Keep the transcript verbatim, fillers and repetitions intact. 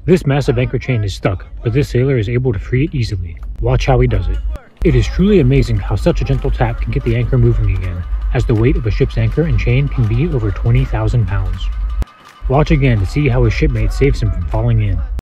This massive anchor chain is stuck, but this sailor is able to free it easily. Watch how he does it. It is truly amazing how such a gentle tap can get the anchor moving again, as the weight of a ship's anchor and chain can be over twenty thousand pounds. Watch again to see how his shipmate saves him from falling in.